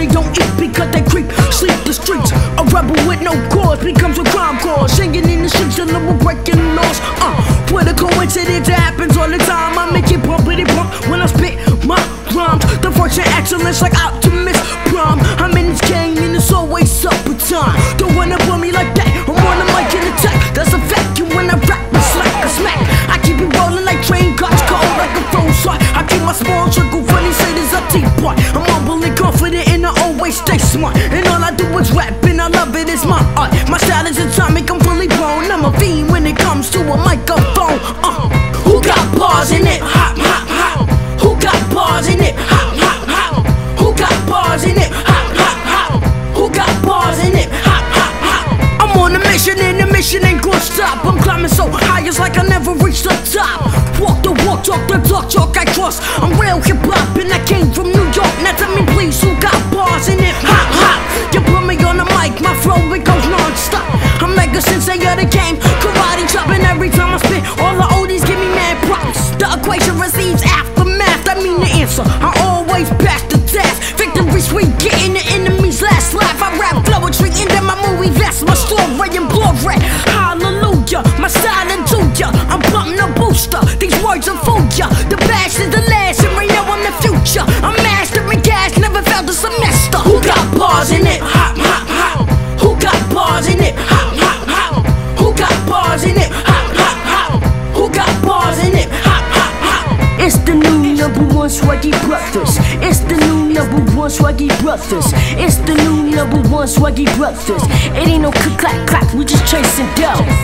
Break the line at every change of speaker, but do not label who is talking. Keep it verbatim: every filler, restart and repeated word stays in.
they don't eat because they creep, sleep the streets. A rebel with no cause becomes a crime cause. Singing in the streets and we're breaking laws. Uh, what a coincidence, it happens all the time. I make it bumpity bump when I spit my rhymes. The voice of excellence like Optimus Prime. I'm in this game and it's always supper time. Don't wanna put me like that, I'm on the mic and attack. That's a vacuum when I rap, it's like a smack. I keep it rolling like train cuts, cold like a phone shot. I keep my small circle funny, say there's a teapot. I'm humbly confident and I always stay smart. And all I do is rap and I love it, it's my art. My style is atomic, I'm fully grown. I'm a fiend when it comes to a microphone. uh. Who got bars in it? Hop, hop, hop. Who got bars in it? Hop, hop, hop. Who got bars in it? Hop, hop, hop. Who got bars in it? Hop, hop, hop. I'm on a mission and the mission ain't gonna stop. I'm climbing so high, it's like I never reached the top. Walk the walk, talk the talk, talk I cross. I'm real hip hop and I came from New York. Now tell me please, who got bars in it? Hop, hop. You put me on the mic, my flow it goes non-stop. I'm mega sensei of the game, karate chopping every time I spit. All the oldies give me mad props. The equation receives aftermath, I mean the answer. I always pass the test. Victory sweet, getting the enemy's last laugh. I rap poetry and then my movie, that's my story and glory. Hallelujah, my style into ya. I'm pumping a booster, these words will fool ya. The past is the last and right now I'm the future. I'm mastering gas, never failed a semester. Who got bars in it? Hop, hop, hop. Who got bars in it? Hop, hop, hop. Who got bars in it? Hop, hop, hop. Who got bars in it? Hop, hop, hop. It's the new number one Swaggy Brothers. It's the new number one Swaggy Brothers. It's the new number one Swaggy Brothers. It ain't no click clack clack, we just chasing dough.